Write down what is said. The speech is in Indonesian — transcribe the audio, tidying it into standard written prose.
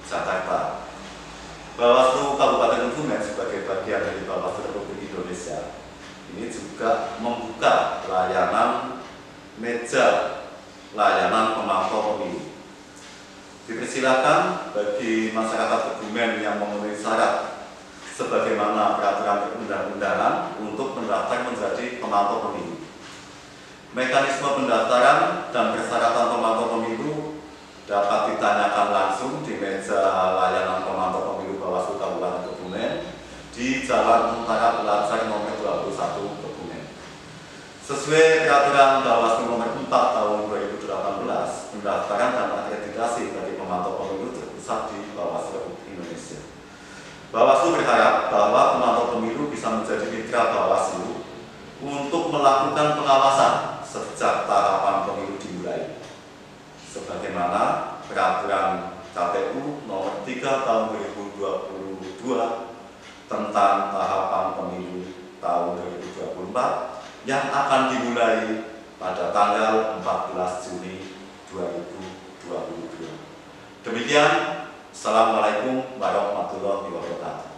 Jakarta. Bawaslu Kabupaten Kebumen sebagai bagian dari Bawaslu Republik Indonesia ini juga membuka layanan meja layanan pemantau pemilu. Dipersilakan bagi masyarakat Kebumen yang memenuhi syarat sebagaimana peraturan perundang-undangan untuk mendaftar menjadi pemantau pemilu. Mekanisme pendaftaran dan persyaratan pemantau pemilu dapat ditanyakan langsung di meja layanan pemantau pemilu Bawaslu Kabupaten Kebumen di Jalan Utara Pelajar nomor 21 Kebumen. Sesuai peraturan Bawaslu nomor 4 tahun 2018, pendaftaran dan akreditasi bagi pemantau pemilu terpusat di Bawaslu Republik Indonesia. Bawaslu berharap bahwa pemantau pemilu bisa menjadi mitra Bawaslu untuk melakukan pengawasan sejak tahapan pemilu dimulai, sebagaimana peraturan KPU nomor 3 tahun 2022 tentang tahapan pemilu tahun 2024 yang akan dimulai pada tanggal 14 Juni 2022. Demikian, Assalamualaikum warahmatullahi wabarakatuh.